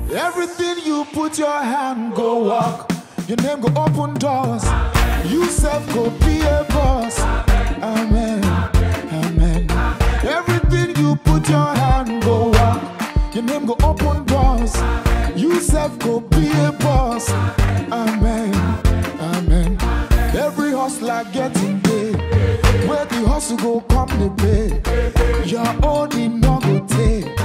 Everything you put your hand go walk. Your name go open doors. You self go be a boss. Amen. Amen. Everything you put your hand go walk. Your name go open doors. You self go be a boss. Amen. Amen. Every hustler getting paid. Where the hustle go come the pay. Your own in no go take.